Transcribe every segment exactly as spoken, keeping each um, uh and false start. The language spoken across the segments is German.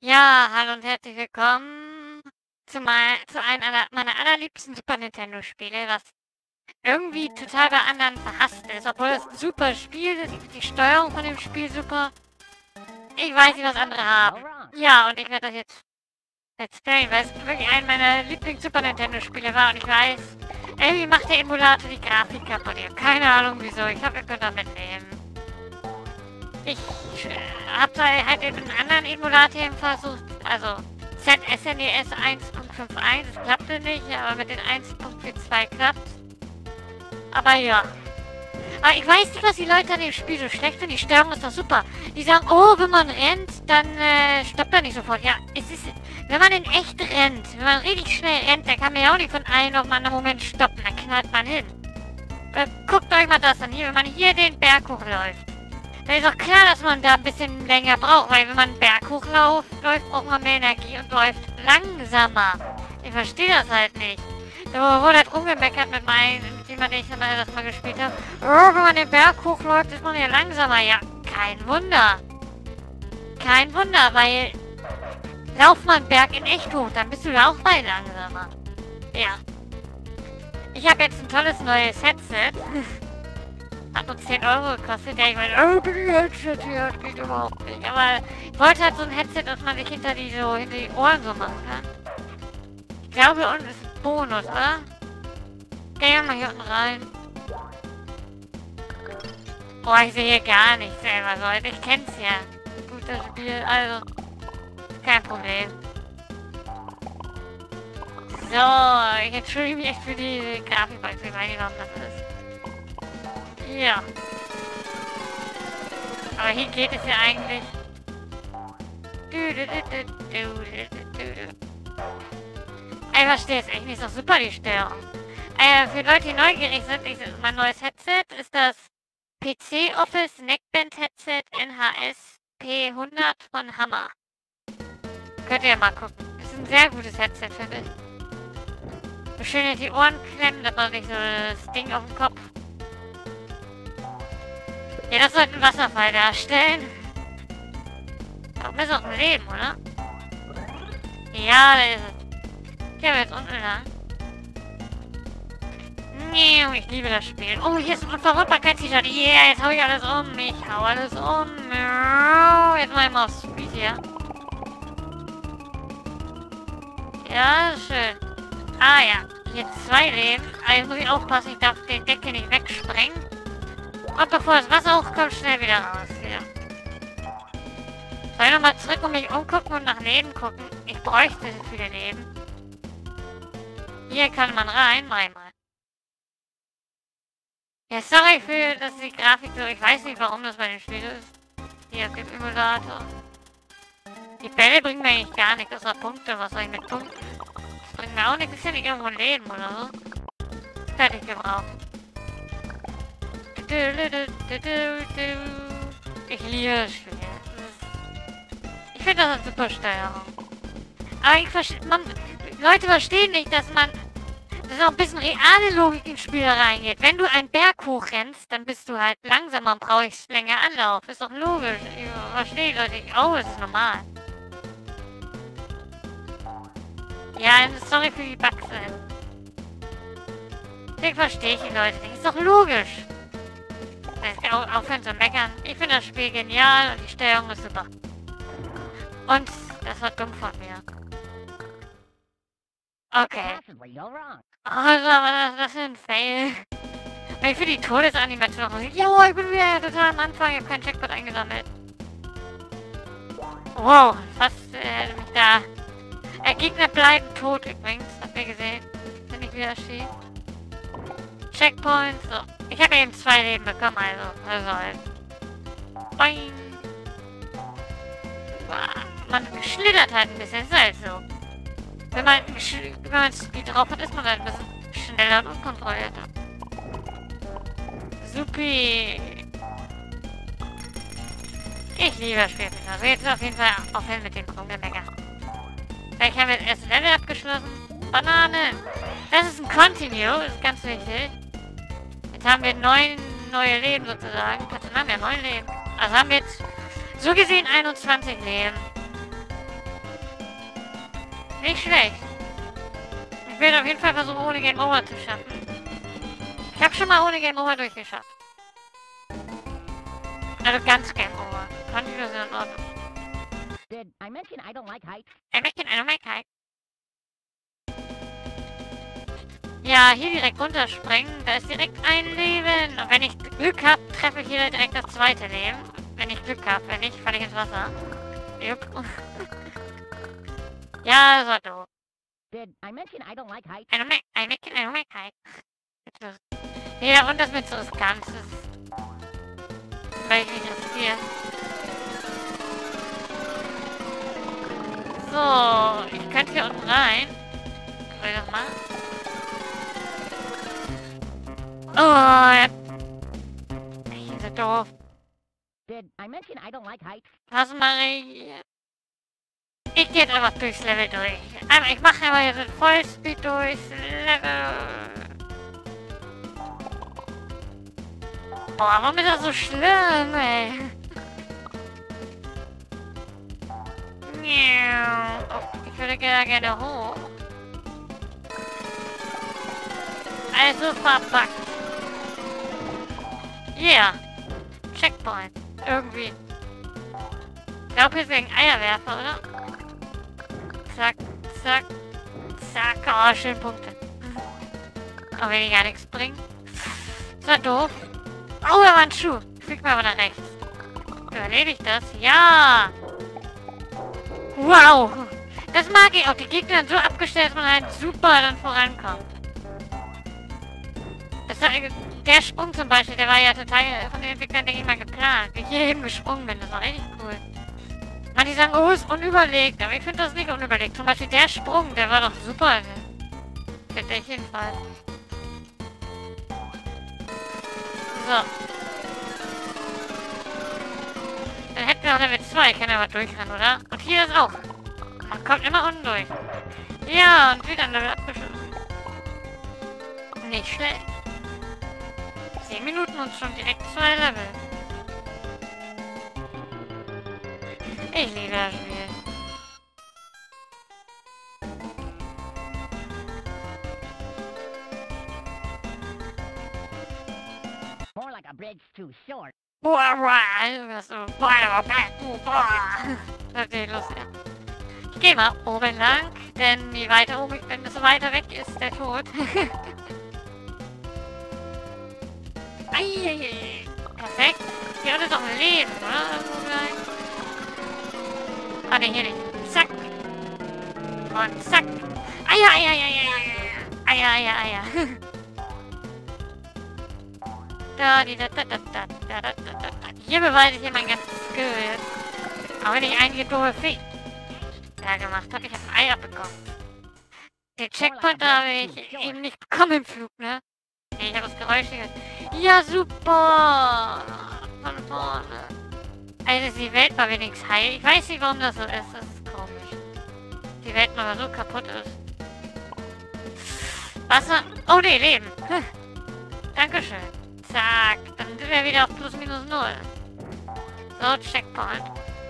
Ja, hallo und herzlich willkommen zu, mei zu einem aller, meiner allerliebsten Super Nintendo-Spiele, was irgendwie total bei anderen verhasst ist, obwohl es ein super Spiel ist, die Steuerung von dem Spiel super. Ich weiß nicht, was andere haben. Ja, und ich werde das jetzt let's playen, weil es wirklich ein meiner Lieblings-Super Nintendo-Spiele war und ich weiß, irgendwie macht der Emulator die Grafik kaputt. Ich habe keine Ahnung wieso, ich hoffe, ihr könnt damit leben. Ich äh, habe da halt in einem anderen Emulator versucht, also Z S N E S eins Punkt fünf Punkt eins, es klappte nicht, aber mit den eins Punkt vier Punkt zwei klappt. Aber ja. Aber ich weiß nicht, was die Leute an dem Spiel so schlecht finden. Die Steuerung ist doch super. Die sagen, oh, wenn man rennt, dann äh, stoppt er nicht sofort. Ja, es ist, wenn man in echt rennt, wenn man richtig schnell rennt, dann kann man ja auch nicht von einem auf einen anderen Moment stoppen. Dann knallt man hin. Äh, guckt euch mal das an hier, wenn man hier den Berg hochläuft. Da ist auch klar, dass man da ein bisschen länger braucht, weil wenn man einen Berg hochläuft, läuft, braucht man mehr Energie und läuft langsamer. Ich verstehe das halt nicht. Da wurde halt rumgemeckert mit meinem, mit jemandem, ich das mal gespielt habe. Oh, wenn man den Berg hochläuft, ist man ja langsamer. Ja, kein Wunder. Kein Wunder, weil lauf mal einen Berg in echt hoch, dann bist du ja auch mal langsamer. Ja. Ich habe jetzt ein tolles neues Headset. Hat uns zehn Euro gekostet. Ja, ich meine, oh, bitte Headset hier, das geht überhaupt nicht. Aber ich wollte halt so ein Headset, dass man sich hinter die, so, hinter die Ohren so machen kann. Ich glaube, hier unten ist ein Bonus, oder? Gehen wir mal hier unten rein. Oh, ich sehe hier gar nichts selber, Leute. Ich kenn's ja. Gut, das Spiel, also, kein Problem. So, ich entschuldige mich echt für die Grafik, weil ich weiß nicht, warum das ist. Ja. Aber hier geht es ja eigentlich. Ich verstehe es echt nicht, so super die Steuerung. Äh, für Leute, die neugierig sind, ich, mein neues Headset ist das P C Office Neckband Headset N H S P hundert von Hammer. Könnt ihr mal gucken. Ist ein sehr gutes Headset, finde ich. So schön in die Ohren klemmen, dass man nicht so das Ding auf dem Kopf. Ja, das sollte ein Wasserfall darstellen. Da ist auch ein Leben, oder? Ja, da ist es. Gehen wir jetzt unten lang. Ich liebe das Spiel. Oh, hier ist ein Unverwundbarkeits-T-Shirt. Yeah, jetzt hau ich alles um. Ich hau alles um. Jetzt mal mal aufs Speed hier. Ja, schön. Ah ja, hier zwei Leben. Also muss ich aufpassen, ich darf den Deckel nicht wegsprengen. Und bevor das Wasser hochkommt, schnell wieder raus. Ja. Soll ich nochmal zurück und mich umgucken und nach Leben gucken? Ich bräuchte so viele Leben. Hier kann man rein, mal mal. Ja, sorry für, dass die Grafik so... Ich weiß nicht, warum das bei dem Spiel ist. Hier auf dem Emulator. Die Bälle bringen mir eigentlich gar nichts, außer Punkte. Was soll ich mit Punkten? Das bringt mir auch nichts. Ist ja nicht irgendwo ein Leben oder so. Fertig gebraucht. Ich liebe das Spiel. Ich finde das eine super Steuerung. Aber ich verstehe... Leute verstehen nicht, dass man... dass auch ein bisschen reale Logik ins Spiel reingeht. Wenn du einen Berg hochrennst, dann bist du halt langsamer und brauchst länger Anlauf. Ist doch logisch. Ich verstehe Leute. Ich, oh, es ist normal. Ja, sorry für die Bugs. Ich verstehe ich die Leute nicht. Ist doch logisch. Ich auch aufhören zu meckern. Ich finde das Spiel genial und die Steuerung ist super. Und das war dumm von mir. Okay. Also, was ist das für ein Fail? Ich finde die Todesanimation noch nicht. Jo, ich bin wieder total am Anfang. Ich habe keinen Checkpoint eingesammelt. Wow, fast äh, mich da. Äh, Gegner bleiben tot übrigens. Habt ihr gesehen? Bin ich wieder schief. Checkpoint. So. Ich habe eben zwei Leben bekommen, also. Also. Boing. Man schlittert halt ein bisschen. Ist halt so. Wenn man, wenn man Speed drauf hat, ist man halt ein bisschen schneller und unkontrollierter. Supi. Ich liebe das Spiel. Also jetzt auf jeden Fall aufhören mit dem Rumgemecker. Vielleicht haben wir das erste Level abgeschlossen. Banane. Das ist ein Continue, das ist ganz wichtig. Jetzt haben wir neun neue Leben sozusagen. Dann haben wir neun Leben. Also haben wir jetzt so gesehen einundzwanzig Leben. Nicht schlecht. Ich werde auf jeden Fall versuchen, ohne Game Over zu schaffen. Ich habe schon mal ohne Game Over durchgeschafft. Also ganz Game Over. Fand ich das in Ordnung. Did I mention I don't like heights? I mention I don't like heights. Ja, hier direkt runterspringen. Da ist direkt ein Leben. Und wenn ich Glück habe, treffe ich hier direkt das zweite Leben. Wenn ich Glück habe. Wenn nicht, falle ich ins Wasser. Jupp. Ja, das war doof. Did I mention I don't like heights? I don't like, I mention I don't like heights. Ja, und das mit so riskant ist. Weil ich nicht riskiere. So, ich könnte hier unten rein. Soll ich das mal? Oh, ja. Die sind doof. Did I mention I don't like heights? Was mache ich? Ich gehe jetzt einfach durchs Level durch. Aber ich mache aber jetzt in Vollspeed durchs Level. Boah, warum ist das so schlimm, ey? Oh, ich würde gerne, gerne hoch. Also verpackt. Yeah. Checkpoint. Irgendwie. Ich glaube, hier ist wegen Eierwerfer, oder? Zack, zack, zack. Oh, schön Punkte. Aber wenn die gar nichts bringen. Ist war doof. Oh, da war ein Schuh. Fliegt mal aber nach rechts. Erledigt das? Ja! Wow! Das mag ich auch. Die Gegner sind so abgestellt, dass man halt super dann vorankommt. Das war, der Sprung zum Beispiel, der war ja total von den Entwicklern, denke ich mal, geplant. Wie ich hier eben gesprungen bin. Das war echt cool. Manche sagen, oh, ist unüberlegt. Aber ich finde das nicht unüberlegt. Zum Beispiel der Sprung, der war doch super. Finde ich jedenfalls. So. Dann hätten wir auch Level zwei. Können wir aber durchrennen, oder? Und hier ist auch. Man kommt immer unten durch. Ja, und wieder ein Level abgeschlossen. Nicht schlecht. zehn Minuten und schon direkt zwei Level. Ich liebe das Spiel. More like a bridge too short. Boah, boah, das ist so, boah, boah, boah. Das ist lustig. Ich geh mal oben lang, denn je weiter oben ich bin, desto weiter weg ist der Tod. Eieiei. Perfekt. Hier unten ist noch ein Leben, oder? Ah, ne, hier nicht. Zack. Und zack. Eier, Eier, Eier, Eier. Eier, Eier, Eier. Da, die, da, da, da, da, da, da, da, da. Hier beweise ich hier mein ganzes Skill jetzt. Auch wenn ich einige doofe Fehler gemacht habe. Ich habe ein Ei abbekommen. Den Checkpoint habe ich eben nicht bekommen im Flug, ne? Nee, ich habe das Geräusch gehört. Ja, super! Von vorne. Also ist die Welt mal wenigstens heil. Ich weiß nicht, warum das so ist. Das ist komisch. Die Welt mal so kaputt ist. Wasser. Oh ne, Leben. Hm. Dankeschön. Zack. Dann sind wir wieder auf plus minus null. So, Checkpoint.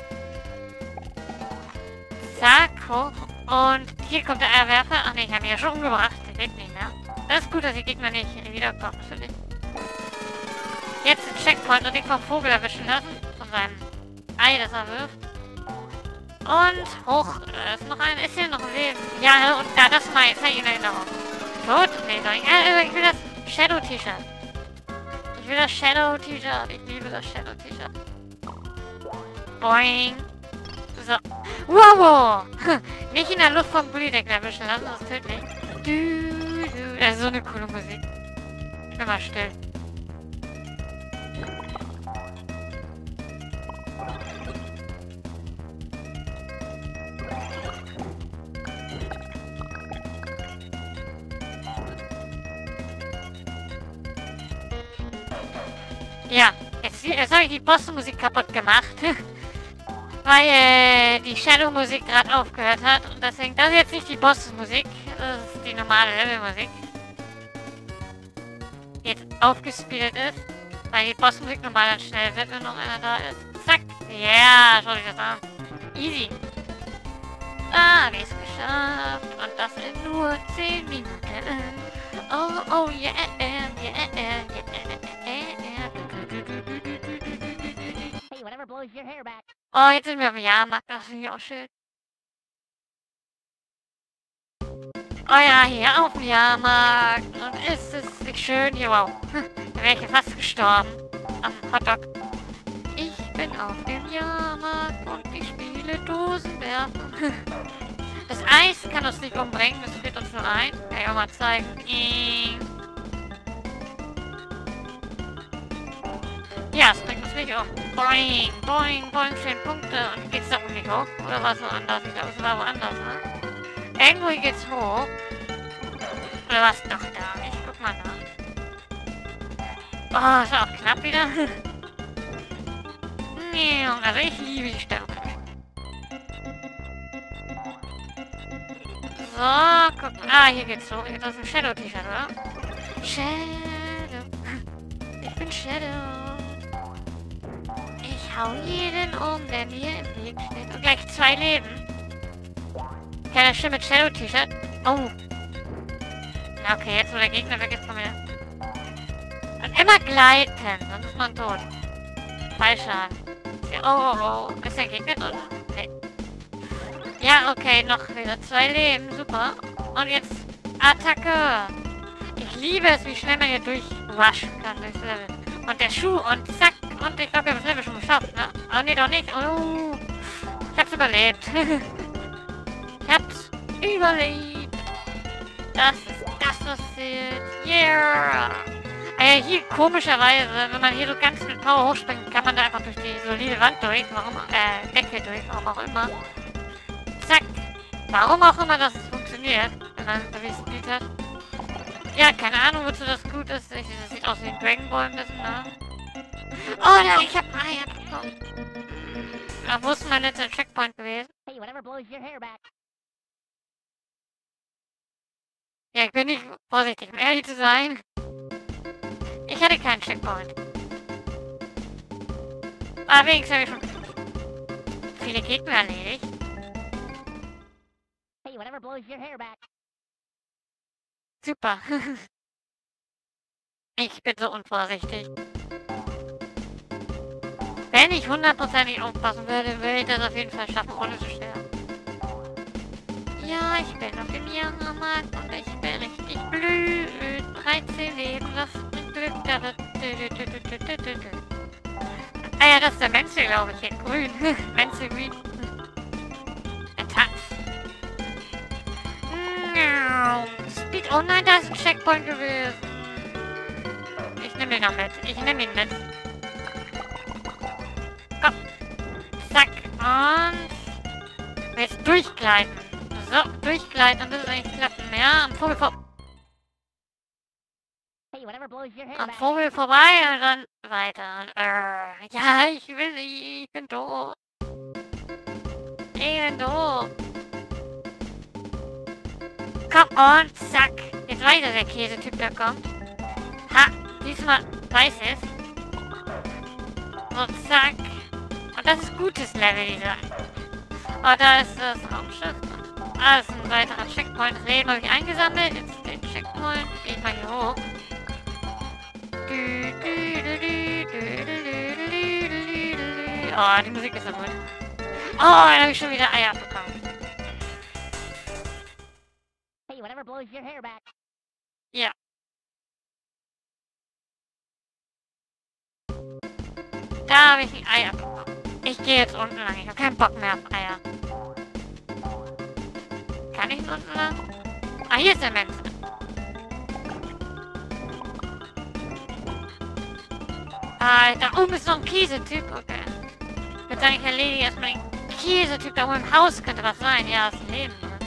Zack, hoch. Und hier kommt der Eierwerfer. Ach ne, ich habe ihn ja schon umgebracht. Der lebt nicht mehr. Das ist gut, dass die Gegner nicht wiederkommen, finde ich. Jetzt den Checkpoint und den vom Vogel erwischen lassen. Von seinem Ei, das er wirft. Und hoch. Da ist noch ein. Ist hier noch ein Leben? Ja, und da, das mal. Jetzt habe ich in Erinnerung. Tot? Nee, doch nicht. Äh, ich will das Shadow-T-Shirt. Ich will das Shadow-T-Shirt. Ich liebe das Shadow-T-Shirt. Boing. So. Wow! Nicht in der Luft vom Bullydeck erwischen lassen, das ist tödlich. Du, du. Das ist so eine coole Musik. Ich bin mal still. Ja, jetzt, jetzt habe ich die Bossmusik kaputt gemacht. Weil äh, die Shadow-Musik gerade aufgehört hat. Und deswegen, das ist jetzt nicht die Boss-Musik. Das ist die normale Level-Musik. Die jetzt aufgespielt ist. Weil die Boss-Musik normal dann schnell wird, wenn noch einer da ist. Zack. Ja, yeah, schau dich das an. Easy. Ah, hab ich's geschafft. Und das in nur zehn Minuten. Oh, oh, yeah, yeah, yeah, yeah, yeah. Hey, whatever blows your hair back. Oh, jetzt sind wir am Jahrmarkt. Das finde ich auch schön. Oh ja, hier auf dem Jahrmarkt. Und ist es nicht schön hier? Wow. Da wäre ich ja fast gestorben. Am Hotdog. Ich bin auf dem Jahrmarkt und ich spiele Dosenwerfen. Das Eis kann uns nicht umbringen, das friert uns nur ein. Kann ich auch mal zeigen. Ja, es bringt uns nicht um. Boing, boing, boing, zehn Punkte. Und geht's da oben nicht hoch? Oder war es woanders? Ich glaube, es war woanders, ne? Irgendwo hier geht's hoch. Oder war es doch da? Ich guck mal nach. Oh, ist auch knapp wieder. Also ich liebe die Stelle. So, gucken. Ah, hier geht's hoch. Hier ist ein Shadow-T-Shirt, oder? Shadow. Ich bin Shadow. Ich hau jeden um, der mir im Weg steht. Und gleich zwei Leben. Kleiner Stimme mit Shadow-T-Shirt. Oh. Na okay, jetzt wo der Gegner weg ist von mir. Und immer gleiten, sonst ist man tot. Fallschaden. Oh, oh, oh. Ist der Gegner drin? Nee. Ja, okay, noch wieder zwei Leben. Super. Und jetzt Attacke. Ich liebe es, wie schnell man hier durchwaschen kann durchs Level. Und der Schuh und zack. Und ich glaube, ich habe das Level schon geschafft, ne? Oh, nee, doch nicht. Oh. Ich hab's überlebt. Ich hab's überlebt. Das ist das, was zählt. Yeah. Äh, hier komischerweise, wenn man hier so ganz mit Power hochspringt, kann man da einfach durch die solide Wand durch, warum, äh, Decke durch, warum auch immer. Zack. Warum auch immer das funktioniert, wenn man so wie es gespielt hat. Ja, keine Ahnung, wozu das gut ist. Ich, das sieht aus wie ein Dragon Ball ein bisschen, ne? Oh, ja, ich hab Eier bekommen. Da wo ist mein letzter Checkpoint gewesen? Hey, whatever blows your hair back. Ja, ich bin nicht vorsichtig, um ehrlich zu sein. Ich hatte keinen Checkpoint. Aber wenigstens habe ich schon viele Gegner erledigt. Hey, whatever blows your hair back. Super. Ich bin so unvorsichtig. Wenn ich hundertprozentig aufpassen würde, würde ich das auf jeden Fall schaffen, ohne zu sterben. Ja, ich bin auf dem Jahrmarkt und ich bin richtig blöd. dreizehn Leben, das bringt Glück. Ah ja, das ist der Menzel, glaube ich, hier. Grün. Menzel grün. Er tanzt. Speed. Oh nein, da ist ein Checkpoint gewesen. Ich nehme ihn noch mit. Ich nehme ihn mit. Komm. Zack. Und jetzt durchgleiten. So, durchgleiten. Und das ist eigentlich klappen. Ja, am Vogel vor... Hey, whatever blows your hair Am back. Vogel vorbei und dann weiter. Und, äh, ja, ich will nicht. Ich bin doof. Ich bin doof. Komm und zack. Jetzt weiter der Käsetyp, der kommt. Ha, diesmal weiß es. So, zack. Und das ist gutes Level-Design. Oh, da ist das Raumschiff. Ah, das ist ein weiterer Checkpoint. Das Leben habe ich eingesammelt. Jetzt den Checkpoint. Gehe ich mal hier hoch. Oh, die Musik ist so gut. Oh, dann habe ich schon wieder Eier bekommen. Hey, whatever blows your hair back. Ja. Da habe ich ein Eier bekommen. Ich gehe jetzt unten lang. Ich habe keinen Bock mehr auf Eier. Kann ich unten lang? Ah, hier ist der Mensch. Ah, da oben ist noch ein Käsetyp. Okay. Ich würde sagen, ich erledige erstmal den Käsetyp. Da oben im Haus könnte was sein. Ja, ist ein Leben. Ne?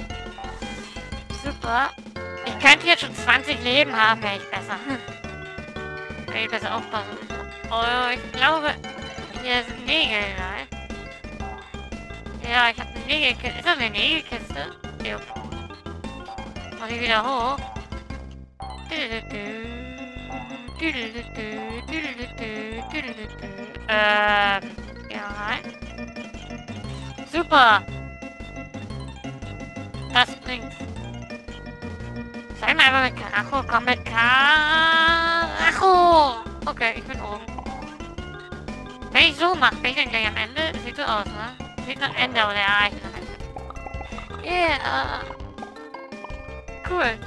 Super. Ich könnte jetzt schon zwanzig Leben haben, wäre ich besser. Wäre ich besser aufpassen. Oh, ich glaube, hier sind Nägel, ne? Ja, ich habe eine Nägelkiste. Ist das eine Nägelkiste? Jo. Mach ich wieder hoch. Ähm, ja. Super. einfach mit Karacho. Komm mit Karacho. Okay, ich bin oben. Wenn ich so mache, bin ich dann gleich am Ende. Sieht so aus, ne? Sieht nach Ende oder Ereignis. Yeah. Cool.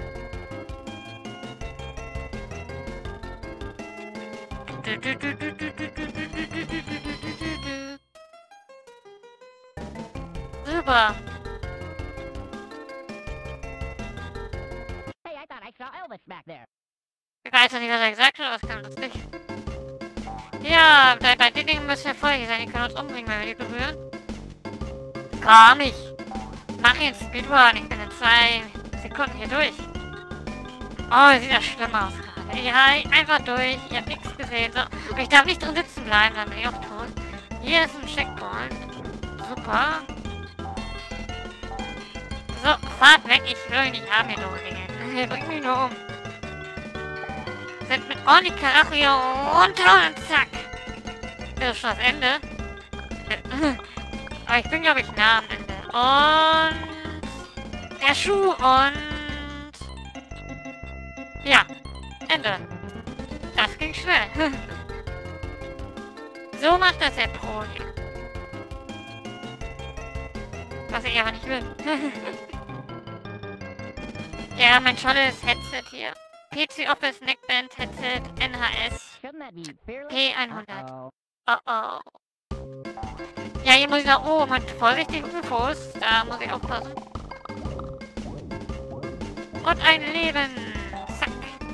Super. Hey, I thought I saw Elvis back there. Ich weiß noch nicht, was er gesagt hat, aber es kann lustig. Ja, bei, bei den Dingen müssen wir vorsichtig sein. Die können uns umbringen, wenn wir die berühren. Gar nicht. Mach jetzt Speedrun. Ich bin in zwei Sekunden hier durch. Oh, sieht das schlimm aus gerade. Ja, einfach durch. Ich hab nichts gesehen. So. Und ich darf nicht drin sitzen bleiben, dann bin ich auch tot. Hier ist ein Checkpoint. Super. So, fahrt weg. Ich will euch nicht haben, ihr doofen Dinge. Ihr bringt mich nur um. Sind mit ordentlich Karacho hier runter und zack. Das ist schon das Ende. Aber ich bin, glaube ich, nah am Ende. Und der Schuh und ja, Ende. Das ging schnell. So macht das der Pro hier. Was ich aber nicht will. Ja, mein tolles Headset hier. P C Office Neckband Headset N H S Shouldn't that be fearless? P hundert. Uh-oh. Oh oh. Ja, hier muss ich nach oben und vorsichtig U F Os. Da muss ich aufpassen. Und ein Leben. Zack.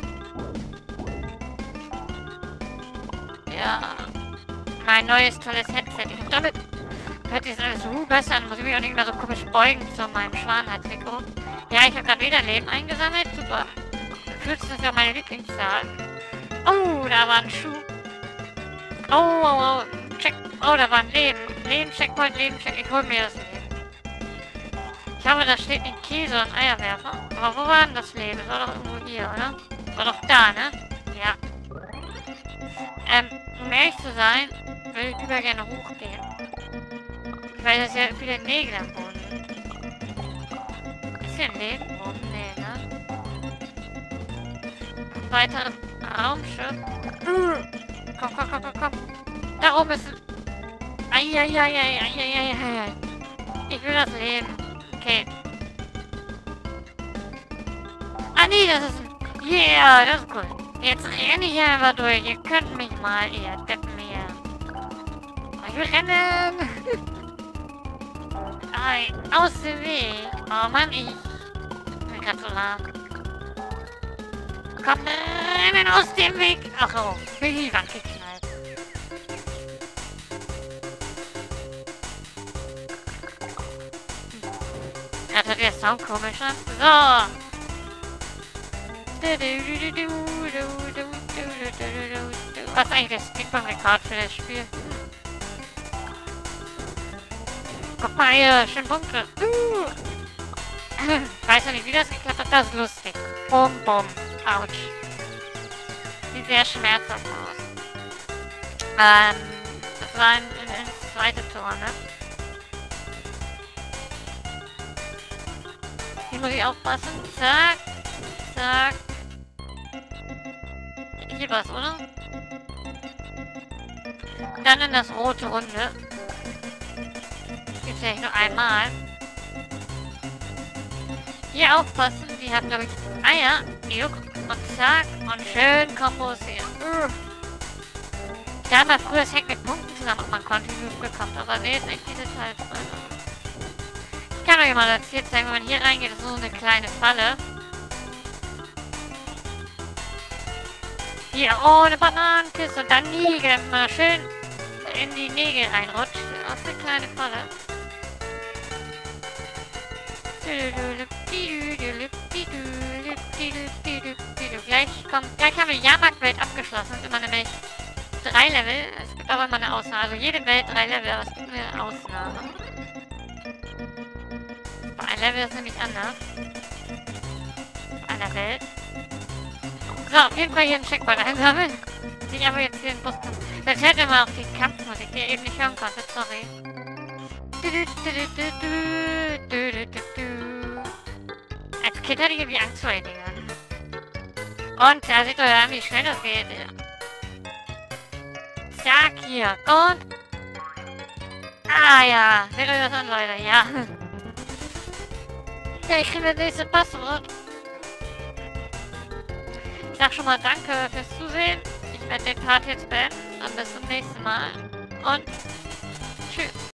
Ja. Mein neues tolles Headset. Ich hab damit hört sich das alles so besser an. Muss ich mich auch nicht mehr so komisch beugen zu meinem Schwanheitsmikro. Ja, ich habe gerade wieder Leben eingesammelt. Super. vierzehn ist ja meine Lieblingszahl. Oh, da war ein Schuh. Oh, oh, oh. Check. Oh, da war ein Leben. Leben, Checkpoint, Leben, Check. Ich hol mir das Leben. Ich glaube, da steht nicht Käse und Eierwerfer. Aber wo war denn das Leben? Das war doch irgendwo hier, oder? Das war doch da, ne? Ja. Ähm, um ehrlich zu sein, würde ich lieber gerne hochgehen. Weil das ja viele Nägel am Boden sind. Ist hier ein Leben oben? Nee, ne? Weiteres Raumschiff. Uh, komm, komm, komm, komm, komm. Da oben ist ein... Eieieiei. Ich will das Leben. Okay. Ah nee, das ist ein... Yeah, das ist cool. Jetzt renne ich einfach durch. Ihr könnt mich mal, ihr Deppen hier. Ich will rennen. Ei, aus dem Weg. Oh Mann, ich... bin grad so lahm. Komm, rennen aus dem Weg. Ach oh, bin ich die Wand geknallt. Gerade wird der Sound komisch, ne? So. Was ist eigentlich der Speedrun-Rekord für das Spiel? Guck mal hier, schön Punkte. Uh. Ich weiß ja nicht, wie das geklappt hat. Das ist lustig. Bum, bum. Autsch. Sieht sehr schmerzhaft aus. Ähm, das war ein, ein, ein zweites Tor, ne? Hier muss ich aufpassen. Zack. Zack. Hier war's, oder? Dann in das rote Runde. Das gibt's ja nicht nur einmal. Hier aufpassen, die hat, glaube ich, Eier. Juck. Und zack. Und schön Kombos hier. Uh. Ich habe mal früher das Hack mit Punkten zusammen und man Continuous bekommt, aber nee, ist echt diese Teil drin. Ich kann euch mal das hier zeigen, wenn man hier reingeht, ist so eine kleine Falle. Hier ohne Bananenkiste und dann Nägel, mal schön in die Nägel reinrutscht. Aus der kleine Falle. Gleich kommt, gleich haben wir die Jahrmarktwelt abgeschlossen. Es sind immer nämlich drei Level. Es gibt aber immer eine Ausnahme. Also jede Welt drei Level, aber es gibt eine Ausnahme. Bei einem Level ist nämlich anders. Bei einer Welt. So, auf jeden Fall hier einen Checkpoint einsammeln. Ich aber jetzt hier den Bus kann. Jetzt hört ihr mal auf die Kampfmusik, die ihr eben nicht hören konntet, sorry. Als Kind hatte ich irgendwie Angst vor den Dingern. Und da seht ihr ja, wie schnell das geht. Zack, hier. Und... Ah ja, seht ihr das an, Leute? Ja. Ja, ich kriege das nächste Passwort. Ich sag schon mal danke fürs Zusehen. Ich werde den Part jetzt beenden. Und bis zum nächsten Mal. Und tschüss.